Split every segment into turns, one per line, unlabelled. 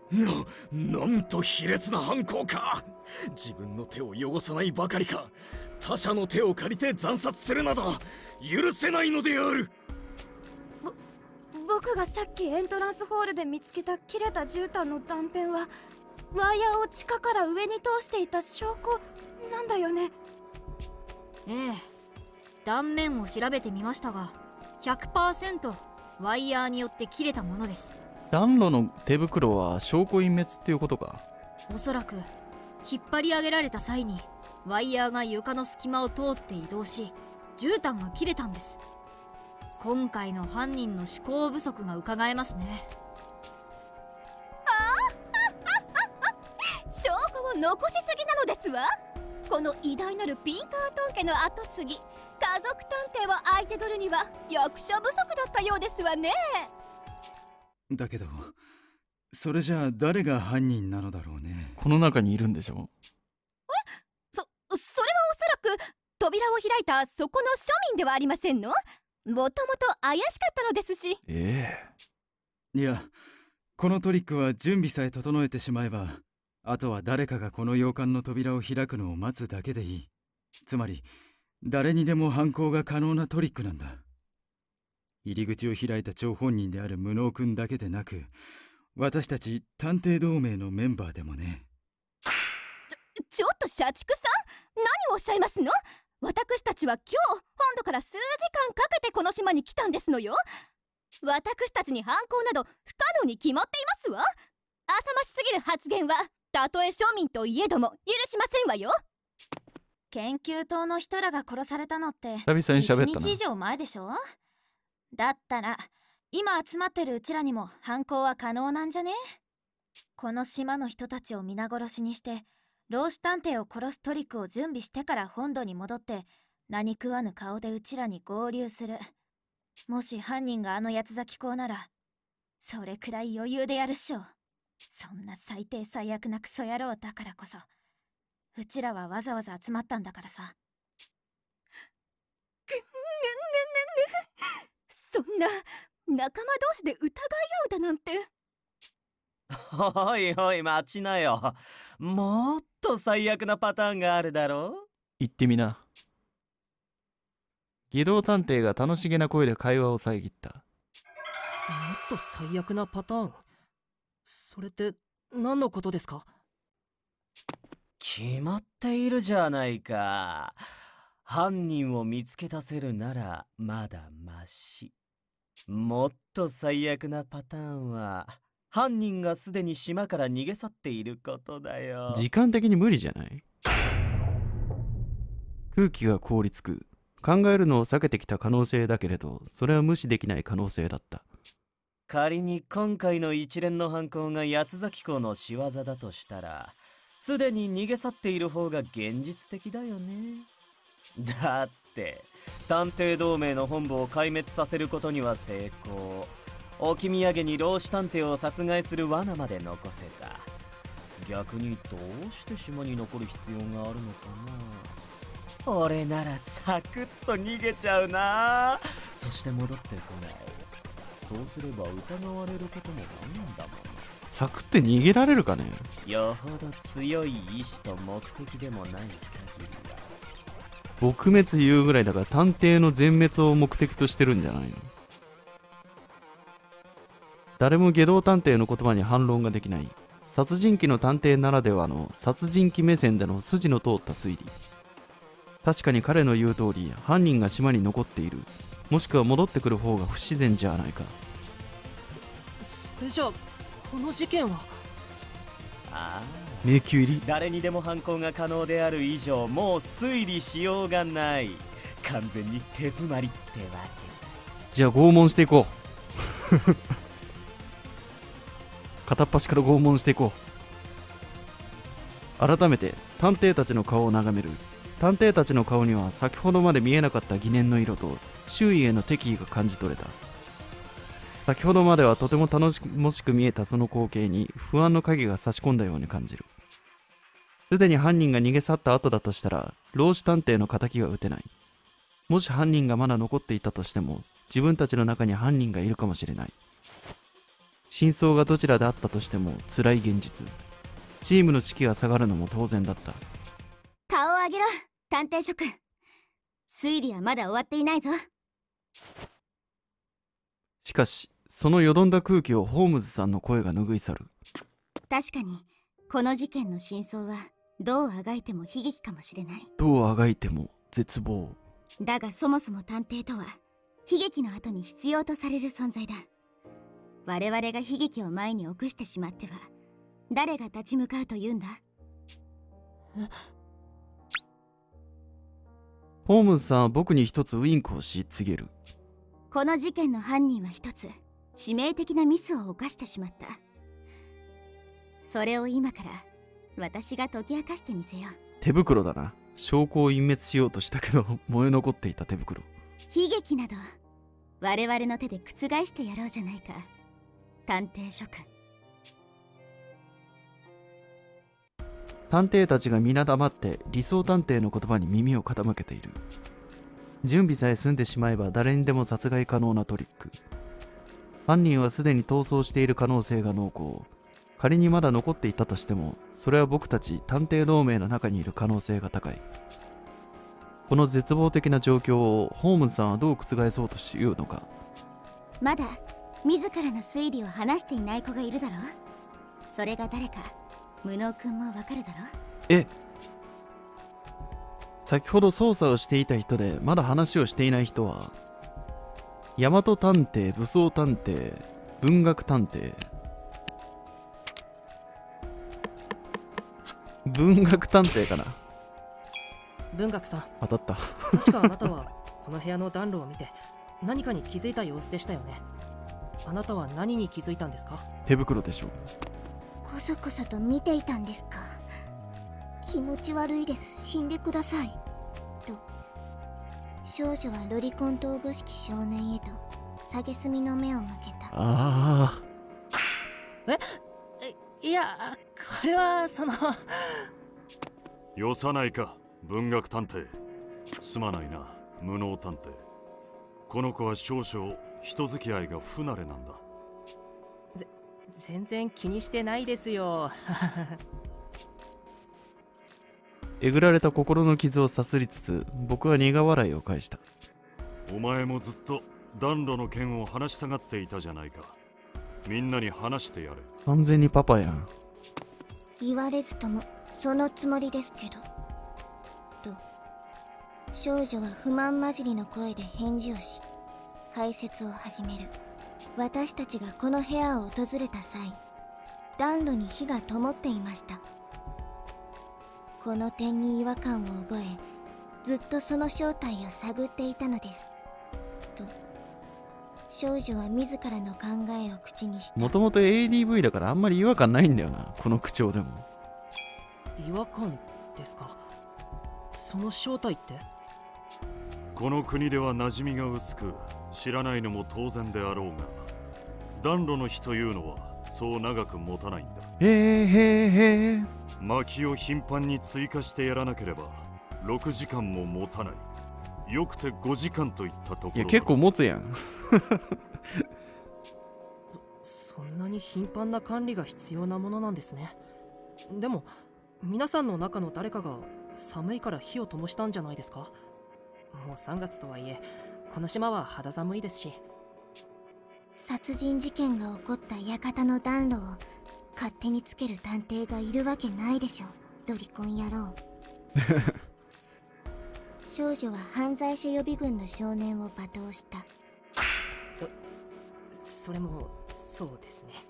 なんと卑劣な犯行か。自分の手を汚さないばかりか、他者の手を借りて惨殺するなど許せないのである。
僕がさっきエントランスホールで見つけた切れた絨毯の断片はワイヤーを地下から上に通していた証拠なんだよね。
ええ、断面を調べてみましたが 100% ワイヤーによって切れたものです。
暖炉の手袋は証拠隠滅っていうことか。
おそらく引っ張り上げられた際にワイヤーが床の隙間を通って移動し絨毯が切れたんです。今回の犯人の思考不足が伺えますね。
証拠を残しすぎなのですわ。この偉大なるピンカートン家の後継ぎ、家族探偵を相手取るには役者不足だったようですわね。
だけどそれじゃあ誰が犯人なのだろうね。
この中にいるんでしょ。
それはおそらく扉を開いたそこの庶民ではありませんの。もともと怪しかったのですし。
いや、このトリックは準備さえ整えてしまえば、あとは誰かがこの洋館の扉を開くのを待つだけでいい。つまり誰にでも犯行が可能なトリックなんだ。入り口を開いた張本人である無能君だけでなく、私たち探偵同盟のメンバーでもね。
ちょっと社畜さん、何をおっしゃいますの。私たちは今日本土から数時間かけてこの島に来たんですのよ。私たちに犯行など不可能に決まっていますわ。浅ましすぎる発言はたとえ庶民といえども許しませんわよ。
研究棟の人らが殺されたのって
久々に喋ったな。
1日以上前でしょ。だったら今集まってるうちらにも犯行は可能なんじゃね。この島の人たちを皆殺しにして老子探偵を殺すトリックを準備してから本土に戻って何食わぬ顔でうちらに合流する。もし犯人があの八つ咲公ならそれくらい余裕でやるっしょ。そんな最低最悪なクソ野郎だからこそうちらはわざわざ集まったんだからさ。
そんな仲間同士で疑い合うだなんて。
おいおい待ちなよ。もっと最悪なパターンがあるだろう。
言ってみな。義堂探偵が楽しげな声で会話を遮った。
もっと最悪なパターン、それって何のことですか。
決まっているじゃないか。犯人を見つけ出せるならまだマシ。もっと最悪なパターンは犯人がすでに島から逃げ去っていることだよ。
時間的に無理じゃない？空気が凍りつく。考えるのを避けてきた可能性だけれど、それは無視できない可能性だった。
仮に今回の一連の犯行が八つ咲公の仕業だとしたら、すでに逃げ去っている方が現実的だよね。だって探偵同盟の本部を壊滅させることには成功。置き土産に老子探偵を殺害する罠まで残せた。逆にどうして島に残る必要があるのかな。俺ならサクッと逃げちゃうな。そして戻ってこない。そうすれば疑われることもないんだもん。
サクって逃げられるかね。
よほど強い意志と目的でもない限りは。
撲滅言うぐらいだから探偵の全滅を目的としてるんじゃないの。誰も下道探偵の言葉に反論ができない。殺人鬼の探偵ならではの殺人鬼目線での筋の通った推理。確かに彼の言う通り犯人が島に残っている。もしくは戻ってくる方が不自然じゃないか。
それじゃあこの事件は。
ああ、
迷宮入り。
誰にでも犯行が可能である以上もう推理しようがない。完全に手詰まりってわけだ。
じゃあ拷問していこう片っ端から拷問していこう。改めて探偵たちの顔を眺める。探偵たちの顔には先ほどまで見えなかった疑念の色と周囲への敵意が感じ取れた。先ほどまではとても頼もしく見えたその光景に不安の影が差し込んだように感じる。すでに犯人が逃げ去った後だとしたら老子探偵の敵が撃てない。もし犯人がまだ残っていたとしても自分たちの中に犯人がいるかもしれない。 真相がどちらであったとしても辛い現実。チームの士気が下がるのも当然だった。
顔を上げろ、探偵諸君。推理はまだ終わっていないぞ。
しかしそのよどんだ空気をホームズさんの声が拭い去る。
確かにこの事件の真相はどうあがいても悲劇かもしれない。
どうあがいても絶望。
だがそもそも探偵とは悲劇の後に必要とされる存在だ。我々が悲劇を前に起こしてしまっては誰が立ち向かうというんだ。
ホームズさんは僕に一つウインクをし告げる。
この事件の犯人は一つ致命的なミスを犯してしまった。それを今から私が解き明かしてみせよう。
手袋だな。証拠を隠滅しようとしたけど燃え残っていた手袋。
悲劇など我々の手で覆してやろうじゃないか、探偵諸君。
探偵たちが皆黙って理想探偵の言葉に耳を傾けている。準備さえ済んでしまえば誰にでも殺害可能なトリック。犯人はすでに逃走している可能性が濃厚。仮にまだ残っていたとしても、それは僕たち探偵同盟の中にいる可能性が高い。この絶望的な状況をホームズさんはどう覆そうとしようのか。
まだ自らの推理を話していない子がいるだろう。それが誰か無能君もわかるだろう。
え、先ほど捜査をしていた人でまだ話をしていない人は大和探偵、武装探偵、文学探偵。文学探偵かな。
文学さん、
当たった。
確かあなたはこの部屋の暖炉を見て何かに気づいた様子でしたよね。あなたは何に気づいたんですか？
手袋でしょう。
こそこそと見ていたんですか。気持ち悪いです、死んでくださいと。少女はロリコンとおぼしき少年へと蔑みの目を向けた。
ああ。
いや、これはその
よさないか、文学探偵。すまないな、無能探偵。この子は少々人付き合いが不慣れなんだ。
全然気にしてないですよ。
えぐられた心の傷をさすりつつ、僕は苦笑いを返した。
お前もずっと暖炉の件を話したがっていたじゃないか。みんなに話してやれ。
完全にパパやん。
言われずともそのつもりですけどと。少女は不満混じりの声で返事をし、解説を始める。私たちがこの部屋を訪れた際、暖炉に火が灯っていました。この点に違和感を覚え、ずっとその正体を探っていたのですと。少女は自らの考えを口にした。
もともと ADV だからあんまり違和感ないんだよな、この口調でも。
違和感ですか？その正体って？
この国では馴染みが薄く知らないのも当然であろうが、暖炉の火というのはそう長く持たないんだ。薪を頻繁に追加してやらなければ6時間も持たない。よくて5時間といったところ。
いや結構持つやん。
そんなに頻繁な管理が必要なものなんですね。でも皆さんの中の誰かが寒いから火を灯したんじゃないですか？もう3月とはいえこの島は肌寒いですし。
殺人事件が起こった館の暖炉を勝手につける探偵がいるわけないでしょ、ロリコン野郎。少女は犯罪者予備軍の少年を罵倒した。
それもそうですね。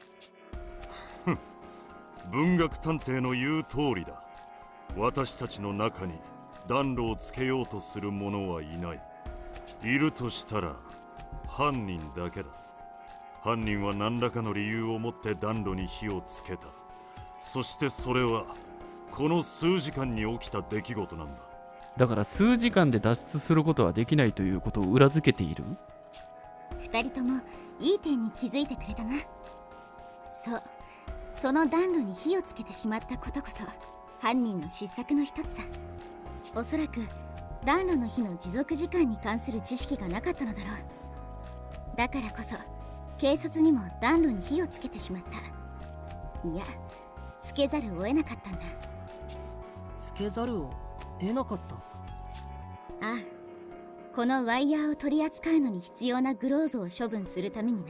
文学探偵の言う通りだ。私たちの中に暖炉をつけようとする者はいない。いるとしたら犯人だけだ。犯人は何らかの理由を持って暖炉に火をつけた。そしてそれはこの数時間に起きた出来事なんだ。
だから数時間で脱出することはできないということを裏付けている。
二人ともいい点に気づいてくれたな。そう、その暖炉に火をつけてしまったことこそ犯人の失策の一つさ。おそらく暖炉の火の持続時間に関する知識がなかったのだろう。だからこそ軽率にも暖炉に火をつけてしまった。いや、つけざるを得なかったんだ。
つけざるを得なかった？
ああ、このワイヤーを取り扱うのに必要なグローブを処分するためにな。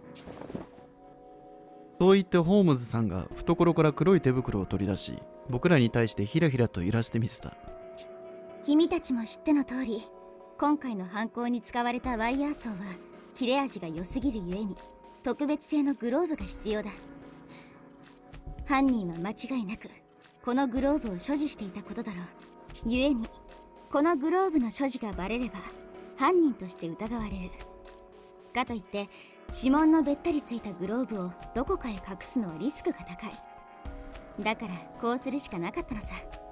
そう言ってホームズさんが懐から黒い手袋を取り出し、僕らに対してひらひらと揺らしてみせた。
君たちも知っての通り、今回の犯行に使われたワイヤーソーは切れ味が良すぎるゆえに特別製のグローブが必要だ。犯人は間違いなくこのグローブを所持していたことだろう。ゆえにこのグローブの所持がバレれば犯人として疑われる。かといって指紋のべったりついたグローブをどこかへ隠すのはリスクが高い。だからこうするしかなかったのさ。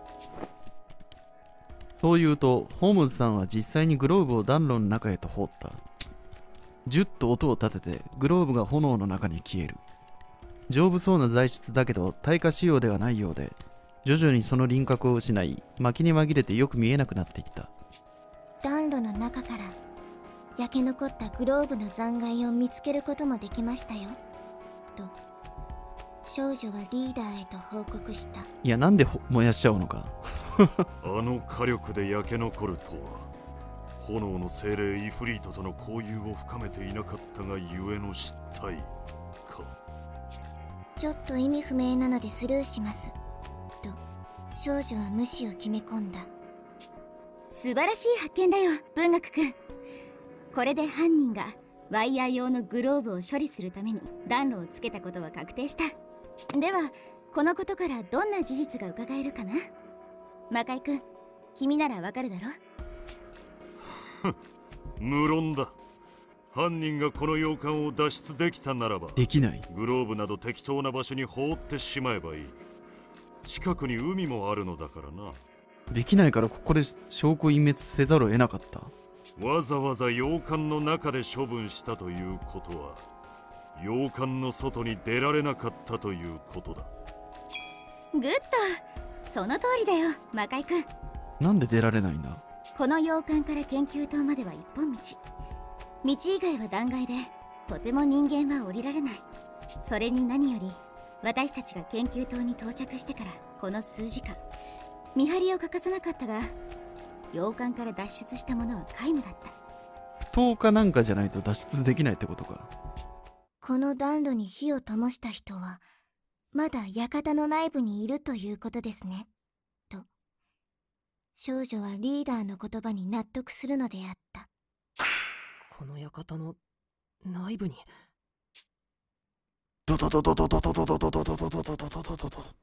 そう言うとホームズさんは実際にグローブを暖炉の中へと放った。ジュッと音を立ててグローブが炎の中に消える。丈夫そうな材質だけど耐火仕様ではないようで、徐々にその輪郭を失い、薪に紛れてよく見えなくなっていった。
暖炉の中から焼け残ったグローブの残骸を見つけることもできましたよ、と少女はリーダーへと報告した。
いや、なんで燃やしちゃうのか
あの火力で焼け残るとは、炎の精霊イフリートとの交友を深めていなかったがゆえの失態か。
ちょっと意味不明なのでスルーします、と少女は無視を決め込んだ。
素晴らしい発見だよ、文学君。これで犯人がワイヤー用のグローブを処理するために暖炉をつけたことは確定した。ではこのことからどんな事実が伺えるかな。魔界君、君ならわかるだろ。
無論だ。犯人がこの洋館を脱出できたならば
できない。
グローブなど適当な場所に放ってしまえばいい。近くに海もあるのだからな。
できないからここで証拠隠滅せざるを得なかった。
わざわざ洋館の中で処分したということは、洋館の外に出られなかったということだ。
グッド、その通りだよ、魔界君。
なんで出られないんだ。
この洋館から研究棟までは一本道。道以外は断崖でとても人間は降りられない。それに何より私たちが研究棟に到着してからこの数時間見張りを欠かさなかったが、洋館から脱出した者は皆無だった。
不当かなんかじゃないと脱出できないってことか。
この暖炉に火を灯した人はまだ館の内部にいるということですね、と少女はリーダーの言葉に納得するのであった。
この館の内部に。
ドドドドドドドドドドドドドドドドドドド。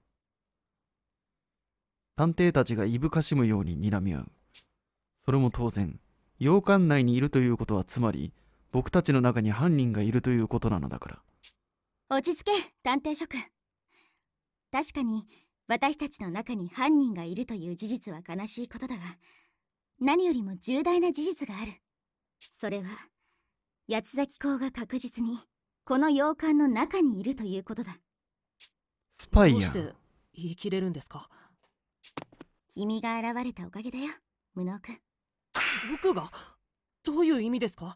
探偵たちがいぶかしむように睨み合う。それも当然、洋館内にいるということはつまり僕たちの中に犯人がいるということなのだから。
落ち着け、探偵諸君。確かに私たちの中に犯人がいるという事実は悲しいことだが、何よりも重大な事実がある。それは八つ崎公が確実にこの洋館の中にいるということだ。
スパイやん。
どうして言い切れるんですか。
君が現れたおかげだよ、無能君。
僕が？どういう意味ですか。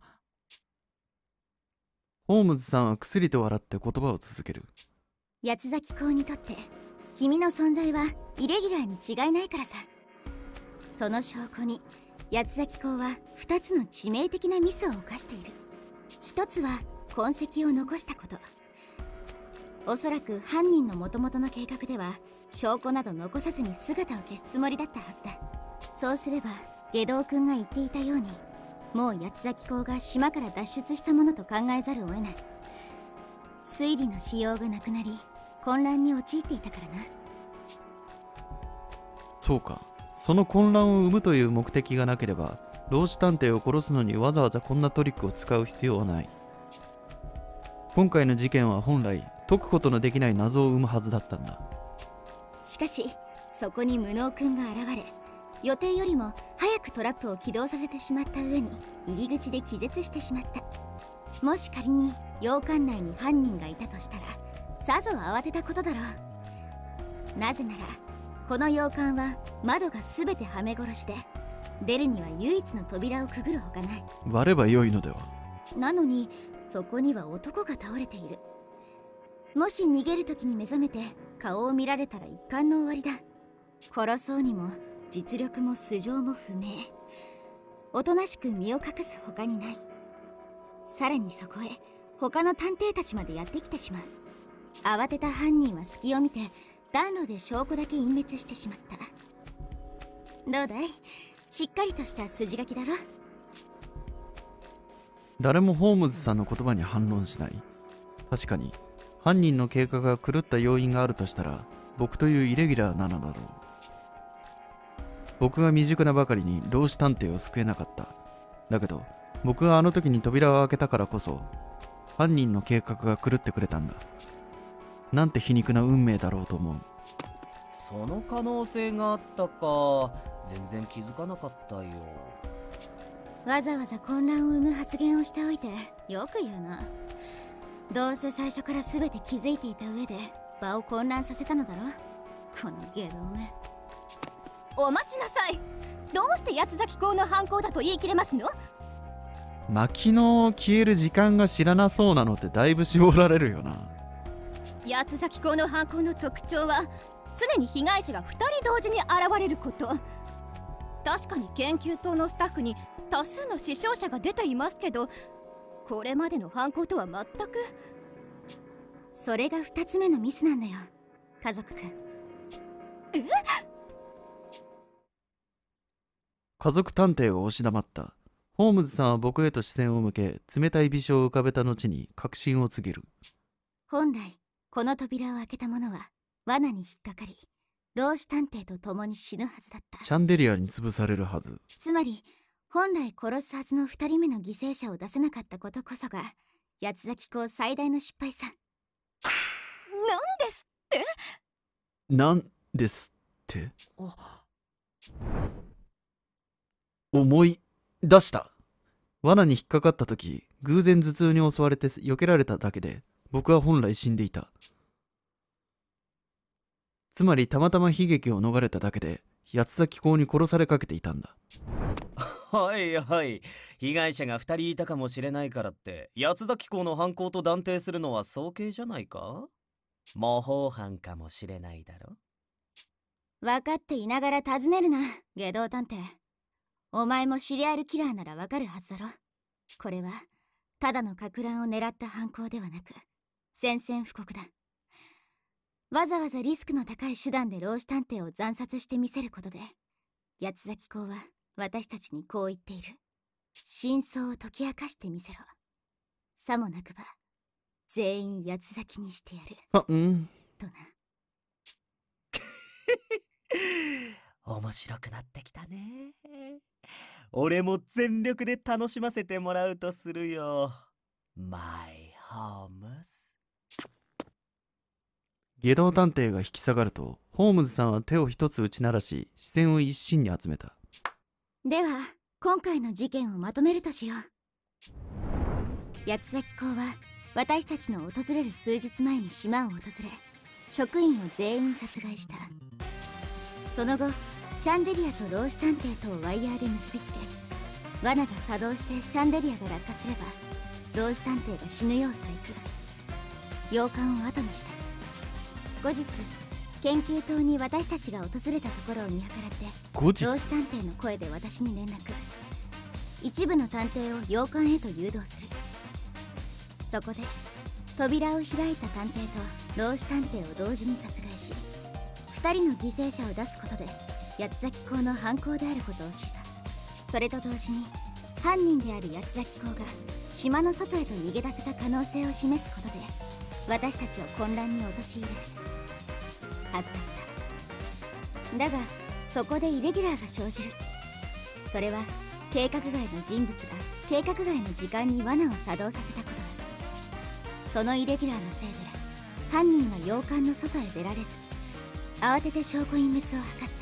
ホームズさんはくすりと笑って言葉を続ける。
八つ崎公にとって君の存在はイレギュラーに違いないからさ。その証拠に八つ崎公は2つの致命的なミスを犯している。1つは痕跡を残したこと。おそらく犯人の元々の計画では証拠など残さずに姿を消すつもりだったはずだ。そうすれば下道君が言っていたように、もう八つ崎公が島から脱出したものと考えざるを得ない。推理のしようがなくなり混乱に陥っていたからな。
そうか。その混乱を生むという目的がなければ、老子探偵を殺すのにわざわざこんなトリックを使う必要はない。今回の事件は本来解くことのできない謎を生むはずだったんだ。
しかしそこに無能君が現れ、予定よりも早くトラップを起動させてしまった上に入り口で気絶してしまった。もし仮に洋館内に犯人がいたとしたらさぞ慌てたことだろう。なぜならこの洋館は窓が全てはめ殺しで、出るには唯一の扉をくぐるほかない。
割れば良いのでは。
なのにそこには男が倒れている。もし逃げる時に目覚めて顔を見られたら一巻の終わりだ。殺そうにも実力も素性も不明。おとなしく身を隠す他にない。さらにそこへ他の探偵たちまでやってきてしまう。慌てた犯人は隙を見て暖炉で証拠だけ隠滅してしまった。どうだい？しっかりとした筋書きだろ。
誰もホームズさんの言葉に反論しない。確かに犯人の計画が狂った要因があるとしたら僕というイレギュラーなのだろう。僕が未熟なばかりに老子探偵を救えなかった。だけど僕があの時に扉を開けたからこそ犯人の計画が狂ってくれたんだ。なんて皮肉な運命だろうと思う。
その可能性があったか、全然気づかなかったよ。
わざわざ混乱を生む発言をしておいてよく言うな。どうせ最初から全て気づいていた上で場を混乱させたのだろ、この下道め。お待ちなさい。どうして八つ崎公の犯行だと言い切れますの？
薪の消える時間が知らなそうなのってだいぶ絞られるよな。
八つ崎公の犯行の特徴は常に被害者が2人同時に現れること。確かに研究棟のスタッフに多数の死傷者が出ていますけど、これまでの犯行とは全く。それが2つ目のミスなんだよ、家族くん。え？
家族探偵が押し黙った。ホームズさんは僕へと視線を向け、冷たい微笑を浮かべた後に確信を告げる。
本来この扉を開けた者は罠に引っかかり、老子探偵と共に死ぬはずだった。
シャンデリアに潰されるはず。
つまり本来殺すはずの2人目の犠牲者を出せなかったことこそが八つ崎公最大の失敗さ。なんですって？
なんですって？思い出した。罠に引っかかった時、偶然頭痛に襲われて避けられただけで僕は本来死んでいた。つまりたまたま悲劇を逃れただけで八つ崎公に殺されかけていたんだ。
はいはい、被害者が2人いたかもしれないからって八つ崎公の犯行と断定するのは早計じゃないか？模倣犯かもしれないだろ。
分かっていながら尋ねるな、下道探偵。お前もシリアルキラーならわかるはずだろ。これはただのか乱を狙った犯行ではなく宣戦布告だ。わざわざリスクの高い手段で老子探偵を惨殺してみせることで八つ崎公は私たちにこう言っている。真相を解き明かしてみせろ。さもなくば全員八つ崎にしてやる。とな。
面白くなってきたね。俺も全力で楽しませてもらうとするよ、マイホームズ。
下道探偵が引き下がると、ホームズさんは手を一つ打ち鳴らし、視線を一身に集めた。
では今回の事件をまとめるとしよう。八つ崎公は私たちの訪れる数日前に島を訪れ、職員を全員殺害した。その後シャンデリアと老子探偵とをワイヤーで結びつけ、罠が作動してシャンデリアが落下すれば老子探偵が死ぬよう細工。洋館を後にした。後日研究棟に私たちが訪れたところを見計らって老子探偵の声で私に連絡。一部の探偵を洋館へと誘導する。そこで扉を開いた探偵と老子探偵を同時に殺害し、2人の犠牲者を出すことで八つ崎公の犯行であることを示唆。それと同時に犯人である八つ崎公が島の外へと逃げ出せた可能性を示すことで私たちを混乱に陥れるはずだった。だがそこでイレギュラーが生じる。それは計画外の人物が計画外の時間に罠を作動させたことだ。そのイレギュラーのせいで犯人は洋館の外へ出られず、慌てて証拠隠滅を図った。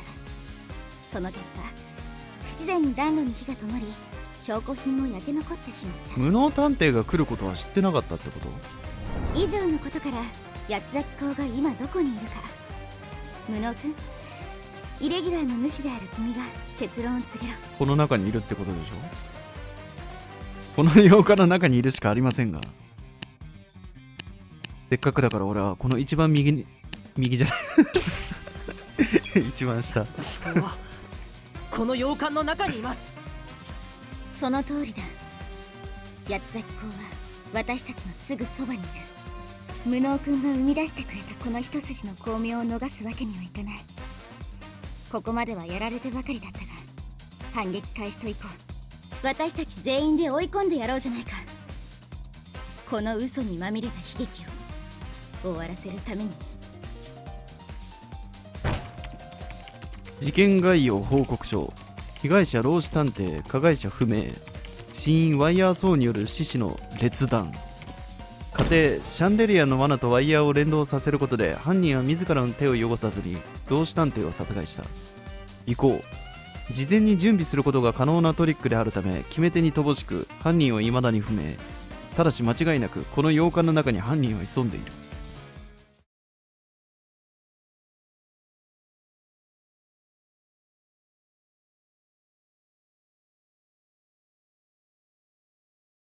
その結果不自然に暖炉に火が灯り、証拠品も焼け残ってしまった。
無能探偵が来ることは知ってなかったってこと？
以上のことから八つ崎公が今どこにいるか。無能君、イレギュラーの主である君が結論を告げろ。
この中にいるってことでしょ？ この洋館の中にいるしかありませんが、せっかくだから俺はこの一番右じゃない一番下。
八崎公はこの洋館の中にいます。
その通りだ。八崎公は私たちのすぐそばにいる。無能君が生み出してくれたこの一筋の光明を逃すわけにはいかない。ここまではやられてばかりだったが、反撃開始といこう。私たち全員で追い込んでやろうじゃないか。この嘘にまみれた悲劇を終わらせるために。
事件概要報告書。被害者老子探偵、加害者不明、死因ワイヤーソーによる死死の裂断。家庭シャンデリアの罠とワイヤーを連動させることで犯人は自らの手を汚さずに老子探偵を殺害した。以降、事前に準備することが可能なトリックであるため決め手に乏しく犯人は未だに不明。ただし間違いなくこの洋館の中に犯人は潜んでいる。